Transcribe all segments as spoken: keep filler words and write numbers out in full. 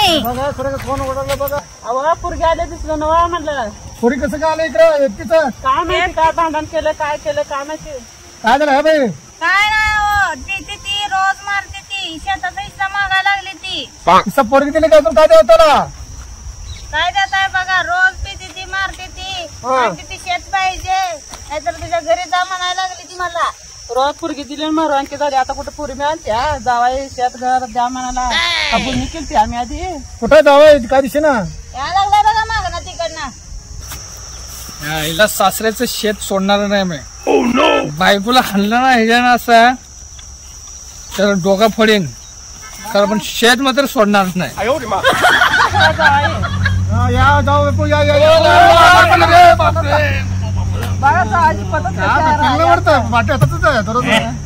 तुम्ही? बघा खरं फोन उडवला बघा. अहो पोरगी आले दिसलं नवा म्हणलं. पोरी कसं काय आलं इकडं एकटीचं? काय माहिती काय भांडण केलं काय केलं काय माहिती. काय झालं हा बाई? काय नाही हो, देते ती रोज मारते ती शेताचा हिस्सा मागायला लागली ती. तिचा पोरगी दिली काय काय देऊ त्याला? काय देत आहे बघा, रोज पिते ती मारते ती म्हणते ती शेत पाहिजे नाहीतर तुझ्या घरी जा म्हणायला लागली ती मला. रोज पोरगी दिली मरू आणखी झाली आता कुठं पोरी मिळाल्या जावाई शेत घर द्या म्हणाला बोलणी केली आम्ही आधी. कुठं जावं काय दिशे ना या लागलाय बघा माग ना तिकडनं. हिला सासऱ्याचं शेत सोडणार नाही मी. बायकोला हल्ला ना ह्याच्यानं असं तर डोका फोडेन कारण पण शेत मात्र सोडणार नाही. या जाऊ बापू या या बघा जावाची पद्धत वाटतं वाटे हातातच आहे दररोज.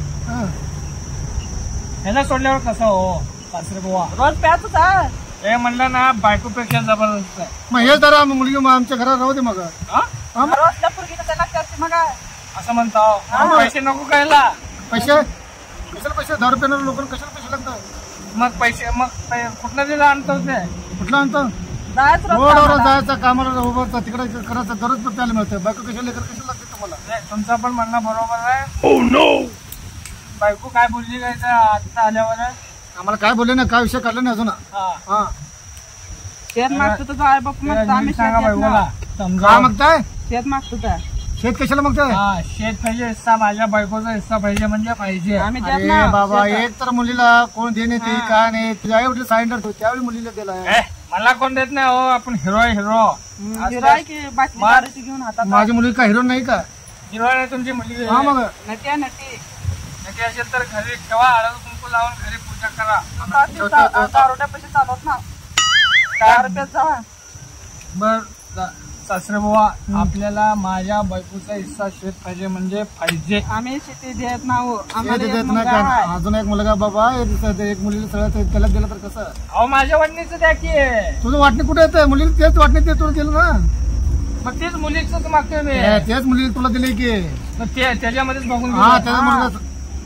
ह्याला सोडल्यावर कसं हो सासरे बुवा रोज प्याच आहे. हे म्हणलं ना बायकोपेक्षा जबरदस्त आहे. मग हे जरा मुलगी मग आमच्या घरात राहू दे मग. रोज त्या पोरगीला त्याला करते मग असं म्हणतो पैसे नको कायला. पैसे कशाला पैसे दहा रुपये लोकांना कशाला पैसे लागतात? मग पैसे मग कुठनं दिला आणतो ते कुठला आणतो? जायच रोडवर जायचं कामाला उभं तिकडे करायचं दररोज पण प्यायला मिळतं. बायको कशाला लेकर कशाला लागते तुम्हाला? तुमचं पण म्हणणं बरोबर आहे. बायको काय बोलली काय आता आल्यावर आम्हाला काय बोलले ना काय विषय काढला नाही अजून. हा शेत मागतो तर जाय बापू मग आम्ही सांगा बायकोला काय मागताय? शेत मागतो त्या शेत कशाला मागताय? हा शेत पाहिजे हिस्सा माझ्या बायकोचा हिस्सा पाहिजे म्हणजे पाहिजे. आम्ही देत अरे ना बाबा एक तर मुलीला कोण देणे ते काय नाही तुझ्या आई वडील सांगितलं त्यावेळी मुलीला दिला. ए, मला कोण देत नाही हो आपण हिरो आहे हिरो. हिरो आहे की बाटली दारूची घेऊन हातात. माझी मुलगी का हिरो नाही का? हिरो आहे तुमची मुलगी. हा मग नटी आहे नटी. नक्की असेल तर घरी ठेवा हळद कुंकू लावून घरी पूजा करा. दारोट्या पैसे चालवत ना दहा रुपयात जावा. बर सासरे बुवा आपल्याला माझ्या बायकोचा हिस्सा शेत पाहिजे म्हणजे पाहिजे. आम्ही शेती देत नाहो शेत आम्हाला देत एक नाही मुलगा का? आहे. अजून एक मुलगा बाबा एक मुलीला सगळं त्याला दिलं तर कसं? अहो माझ्या वडणीचं द्या की. तुझं वाटणी कुठे येतं? मुलीला तेच वाटणी ते तुला दिलं ना. मग तेच मुलीच मागतोय मी. तेच मुलीला तुला दिली की. मग ते त्याच्यामध्येच बघून हा घेऊ. त्याचा मुलगा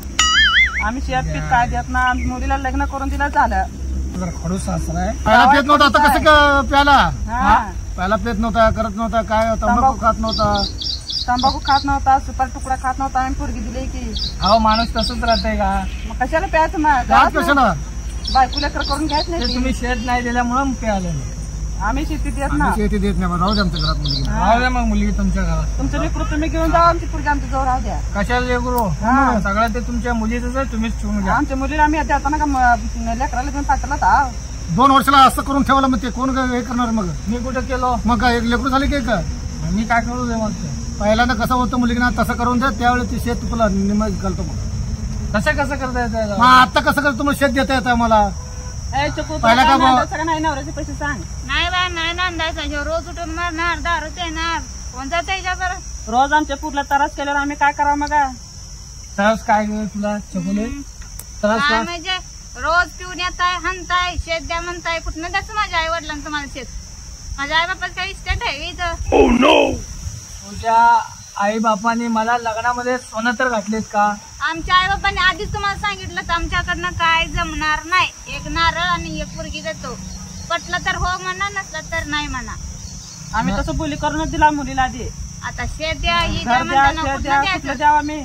आम्ही शेत पीत काय देत ना मुलीला लग्न करून दिलं झालं. जरा खडूस सासरा आहे. पहिला पेत नव्हता आता कसं का प्याला? हा पहिला पेत नव्हता करत नव्हता काय तंबाखू खात नव्हता. तंबाखू खात नव्हता सुपारी तुकडा खात नव्हता आम्ही पोरगी दिली की. अहो माणूस तसंच राहतंय का? मग कशाला प्यायचं ना त्यात कशाला? बायको लेकर करून घ्यायच ते नाही तुम्ही शेत नाही दिल्यामुळं पे आले. आम्ही शेती देत ना. आम्ही शेती देत नाही राहू दे आमच्या घरात मुलगी. राहू द्या मग मुलगी तुमच्या घरात. तुमचं लेकरू तुम्ही घेऊन जावा आमची पोरगी आमच्या जवळ राहू द्या. कशाला लेकरू सगळं ते तुमच्या मुलीच आहे तुम्हीच ठेवून घ्या. आमच्या मुलीला आम्ही देताना का म- लेकराला तुम्ही पाठवला तर दोन वर्षाला असं करून ठेवलं मग ते कोण काय हे करणार? मग मी कुठं केलो? मग काय एक लेकरू झाली की का? मी काय करू दे मग ते? पहिल्यांदा कसं होतं मुलगीना तसं करून द्या त्यावेळेस ते शेत तुला निमज घालतो. मग कसं कसं करता येतं? मग आता कसं करतो? तुम्हाला शेत देता येतं मला? ए चकू पहिला का भाव? सगळं नाही नवऱ्याचे पैसे सांग. नाही बा नाही नांदायचा रोज उठून मारणार दारू येणार कोण जात याच्यावर. रोज आमच्या पुरला त्रास केल्यावर आम्ही काय करावं मग? त्रास काय ग तुला चकुले? त्रास काय का? म्हणजे रोज पिऊन येताय हनताय शेत द्या म्हणताय कुठनं द्यायचं माझ्या आई वडिलांचं मला शेत? माझ्या आई बापाचं काही इस्टेट आहे इथं? तुझ्या आई बापाने मला लग्नामध्ये सोनं तर घातलेत का? आमच्या आई बापाने आधीच तुम्हाला सांगितलं तर आमच्याकडनं काय जमणार नाही. एक नारळ आणि एक पोरगी देतो. पटलं तर हो म्हणा नसलं तर नाही म्हणा. आम्ही तसं बोली करूनच दिला मुलीला आधी. आता शेत द्या ही द्या घर द्या म्हणताना शेत कुठनं द्या द्यायचं? कुठलं द्यावं आम्ही.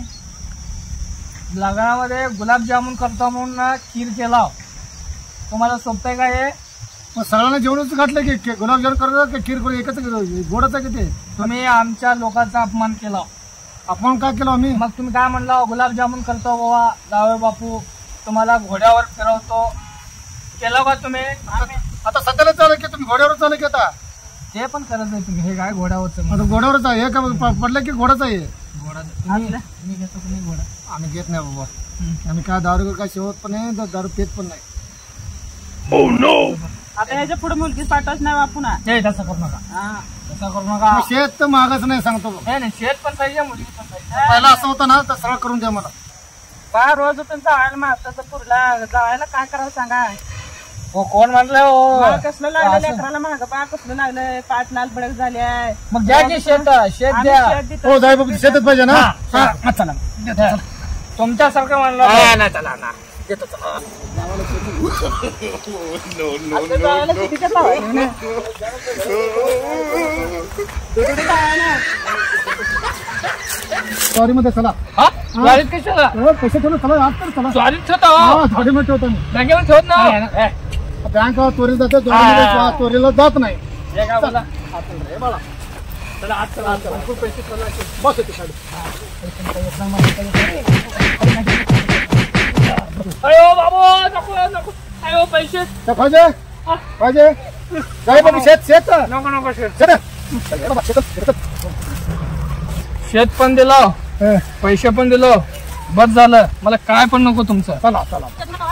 लग्नामध्ये गुलाबजामुन करतो म्हणून ना खीर केला. तुम्हाला सोपतंय का हे? मग सगळ्यांना जेवणच घातलं की गुलाबजाम करू की खीर करू एकच गोडाचा किती? तुम्ही आमच्या लोकांचा अपमान केला. आपण काय केलं आम्ही? मग तुम्ही काय म्हणला गुलाबजामुन करतो बाबा जावे बापू तुम्हाला घोड्यावर फिरवतो केलं का तुम्ही? आता सध्याला चालू की तुम्ही घोड्यावर चालू की आता? ते पण करत नाही तुम्ही. हे काय घोड्यावरचं? आता घोड्यावरच आहे हे का पडलं की घोडाच आहे? घोडा तुम्ही तुम्ही घेतो तुम्ही घोडा. आम्ही घेत नाही बाबा. आम्ही काय दारू काय शेवत पण नाही दारू पेत पण नाही. आता ह्याच्या पुढे मुलगी पाठवच नाही बापू ना. हे तसं करू नका. हा तसं करू नका. मग शेत तर मागच नाही सांगतो. नाही नाही शेत पण पाहिजे मुलगी पण पाहिजे. पहिला असं होतं ना तर सरळ करून द्या मला. बा रोज उठून जायला मागचं पुरला जायला काय करावं सांगा. हो कोण म्हणलं हो? मला कसलं लागलं लेकराला माग बा कसलं लागलंय पाच लाल भडक झाले. मग द्या की शेत शेत आम्ही द्या. शेत देतो. हो जाय बाबा शेतच पाहिजे ना. हा, चला तुमच्यासारखं म्हणलं नाही चला ना घेतो चला. आता जायला किती कसं व्हायचं ना? तिकडे काय ना? सॉरी मध्ये चला. हा गाडीत कशाला हो, पैसे ठेवलं चला आज तर चला. स्वारीत ठेवता हा झाडीमध्ये ठेवतो मी. बँकेमध्ये ठेवत ना बँक चोरी जाते हा. चोरीला जात नाही. हे काय बोला रे बाळा चला आज चला आज चला खूप पैसे ठेवले असेल. बस येते साडी. अयो बाबू नको नको अयो पैसे त्या पाहिजे पाहिजे काय बाबा शेत शेत नको नको शेत शेत चल, बाबा, शेतात, शेतात. शेत पण दिलं हे, पैसे पण दिलं बस झालं मला काय पण नको तुमचं चला चला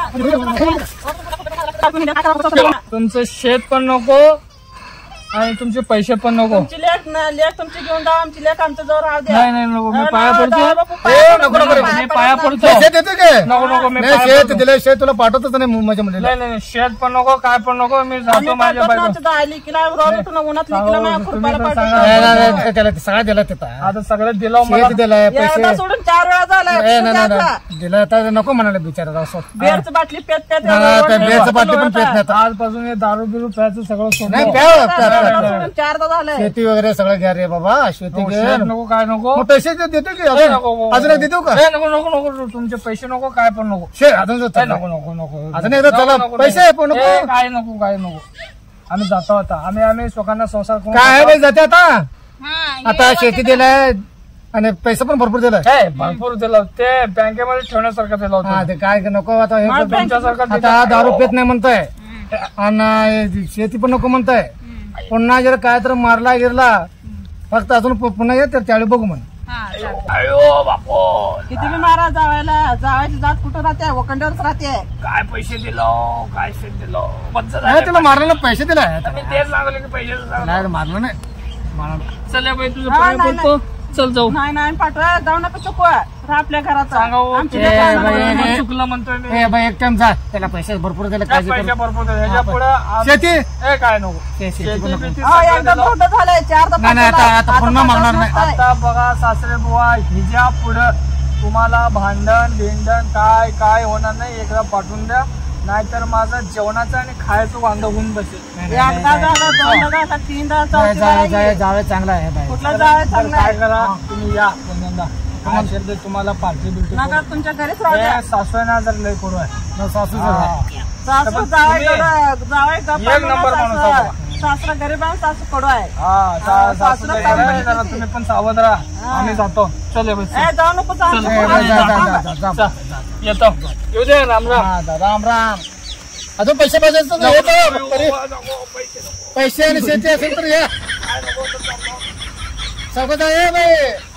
तुमचं शेत पण नको आणि तुमचे पैसे पण नको तुमची लेख ना लेख तुमची घेऊन जाऊ आमची लेख आमच्या जवळ राहू द्या. नाही नाही नको मी नाही, पाया नाही, पडतो बाबा, ए, पाया नको नको पडतो, नको. मी पाया पाया पडतो. पडतो शेत येते काय नको नको मी नाही पाया शेत पडतो. दिलं शेत तुला पाठवतच नाही माझ्या मुलीला. नाही नाही नाही, शेत पण नको काय पण नको मी जातो आम्ही माझ्या पाठवत बायको नव्हतो, दहा लेकीला रोज उठून उन्हात लेकीला हो, माझ्या तुम्ही खुरपायला तर पाठवतो. सांगा. नाही, नाही, नाही, त्याला ते सगळं दिलं तिथं आता सगळं दिलं मला शेत दिलंय एकदा पैसे सोडून चार वेळा झालाय. नाही नाही तुझ्या नाही दिलं तर नको म्हणाले बिचारा राव सोड. बिअरची बाटली पेत पेत नाही, नाही, रोड त्या वर बिअरचं बाटली पण लोळत पेत आहे. नाही आता. आजपासून हे दारू बिरू प्यायचं सगळं नाही सोडलं प्या, प्या, प्या, एकदा प्या. सोडून चारदा झालंय. शेती वगैरे सगळं घ्या रे बाबा शेती हो, घे शेत नको काय नको मग पैसे दे- देतो की ए, अजून नको अजून एक देतो का ए, नको नको नको तुमचे पैसे नको काय पण नको शे अजून ए, देतो. नको नको नको अजून एकदा नको, चला, नको, पैसे नको. पण नको. ए, काय नको काय नको आम्ही जातो आता आम्ही आम्ही स्वकांना संसार करून काय आहे जातो. बाई जाते आता हा, हे आता लोकं शेती तर- दिलाय आणि पैसे पण भरपूर दिलाय. ए, भरपूर दिलं ते बँकेमध्ये ठेवण्यासारखं दिलं हा होतं ते काय नको आता हे मला तुमच्यासारखं आता दारू पेत नाही म्हणताय आणि शेती पण नको म्हणताय. पुन्हा जर काय तर मारला गिरला फक्त अजून पु- पुन्हा येत त्यावेळी बघू म्हण. हा, चालतं. अयो बापो किती बी मारा जावायला जावायची जात कुठं राहते वखंड्यावरच राहते. काय पैसे दिलो काय शेत दिलो बंद झालं. नाही त्याला मारलेला पैसे दिलाय मी तेच सांगले की पैसे नाही मारलं नाही मारलं. चल या बाई तुझं हा, पाय नाही, पडतो चल जाऊ नाही नाही पाठवा जाऊ नका चुकवा राहा आपल्या घरात सांगा हो, आमची ते लेकरं बाई, आम्हाला हे- नाही. चुकलं म्हणतोय मी ए बाई एक टाइम जा त्याला पैसे भरपूर दिले काय काळजी पैसे करू. भरपूर दे. ह्याच्या पुढे आम- शेती ए काय नको शे- शेती पण शेती नको. बिती हो, सगळं एकदा दिलं. मोठं झालंय चारदा नाही, नाही, आता- पाठवलं. आता पुन्हा पाठवत मागणार नाही. नसतंय. आता बघा सासरे बुवा हिच्या पुढं तुम्हाला भांडण भिंडण काय काय होणार नाही एकदा पाठवून द्या नाहीतर माझं जेवणाचं आणि खायचं वांदा होऊन बसेल एकदा झालं दोनदा झालं तीनदा जाय- चौथीदा जाय- जाय- येईल. जावे चांगला आहे बाई. कुठला जावं तर चांगलं काय आहे. करा तुम्ही या पुण्यांदा काय असेल ते तुम्हाला पार्टी बिल्टी नका तुमच्या घरीच राहू द्या. सासऱ्यांना जर लय करू आहे न सासू हा. सासू तर जावाय तुम्ही- कडं- जावाय गप्पा एक नंबर म्हणा, माणूस सासू- आहे सासरा गरीब आहे सासू कडू आहे. हा हा, सा- सासूला सासूला काम करा, माहिती जरा ती. तुम्ही पण सावध राहा आम्ही जातो चल बस ए, जाऊ नको सासू ए, कडू आहे. जा- जा- जा- जा- जा. येतो येऊ दे राम राम हा, दा- राम राम अजून पैसे पाहिजे असतील तर येतो. तरी पैसे आणि शेती असेल तर या सगळं आहे बाई